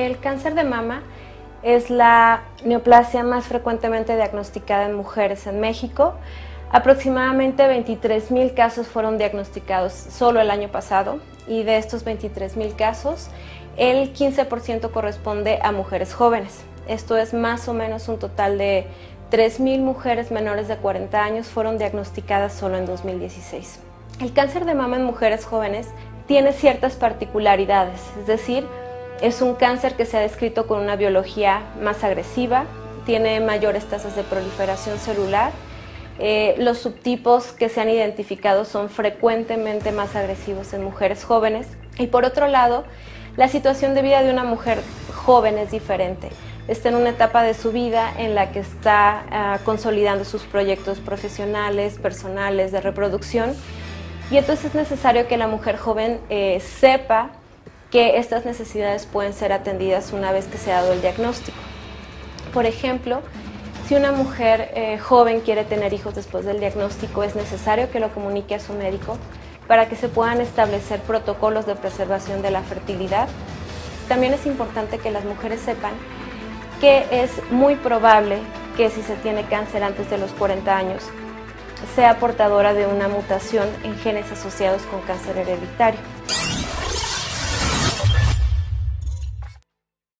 El cáncer de mama es la neoplasia más frecuentemente diagnosticada en mujeres en México. Aproximadamente 23,000 casos fueron diagnosticados solo el año pasado, y de estos 23,000 casos, el 15% corresponde a mujeres jóvenes. Esto es más o menos un total de 3,000 mujeres menores de 40 años fueron diagnosticadas solo en 2016. El cáncer de mama en mujeres jóvenes tiene ciertas particularidades, es decir, es un cáncer que se ha descrito con una biología más agresiva, tiene mayores tasas de proliferación celular, los subtipos que se han identificado son frecuentemente más agresivos en mujeres jóvenes, y por otro lado, la situación de vida de una mujer joven es diferente. Está en una etapa de su vida en la que está consolidando sus proyectos profesionales, personales, de reproducción, y entonces es necesario que la mujer joven sepa que estas necesidades pueden ser atendidas una vez que se ha dado el diagnóstico. Por ejemplo, si una mujer joven quiere tener hijos después del diagnóstico, es necesario que lo comunique a su médico para que se puedan establecer protocolos de preservación de la fertilidad. También es importante que las mujeres sepan que es muy probable que si se tiene cáncer antes de los 40 años, sea portadora de una mutación en genes asociados con cáncer hereditario.